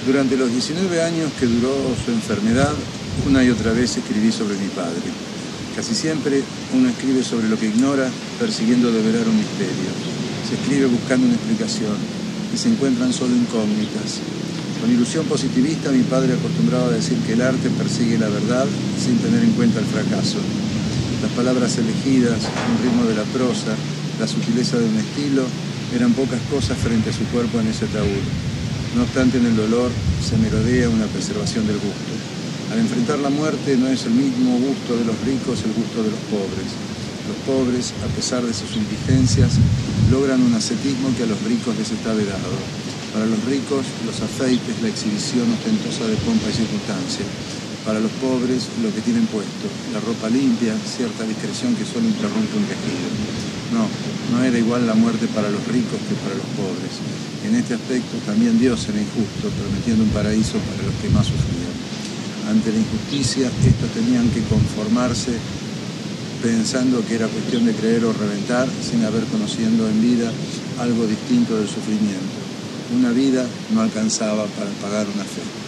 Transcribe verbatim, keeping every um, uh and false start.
Durante los diecinueve años que duró su enfermedad, una y otra vez escribí sobre mi padre. Casi siempre uno escribe sobre lo que ignora, persiguiendo develar un misterio. Se escribe buscando una explicación y se encuentran solo incógnitas. Con ilusión positivista, mi padre acostumbraba a decir que el arte persigue la verdad sin tener en cuenta el fracaso. Las palabras elegidas, el ritmo de la prosa, la sutileza de un estilo, eran pocas cosas frente a su cuerpo en ese ataúd. No obstante, en el dolor se merodea una preservación del gusto. Al enfrentar la muerte no es el mismo gusto de los ricos el gusto de los pobres. Los pobres, a pesar de sus indigencias, logran un ascetismo que a los ricos les está vedado. Para los ricos, los afeites, la exhibición ostentosa de pompa y circunstancia. Para los pobres, lo que tienen puesto, la ropa limpia, cierta discreción que solo interrumpe un quejido. No, no era igual la muerte para los ricos que para los pobres. En este aspecto también Dios era injusto, prometiendo un paraíso para los que más sufrían. Ante la injusticia, estos tenían que conformarse pensando que era cuestión de creer o reventar, sin haber conocido en vida algo distinto del sufrimiento. Una vida no alcanzaba para pagar una fe.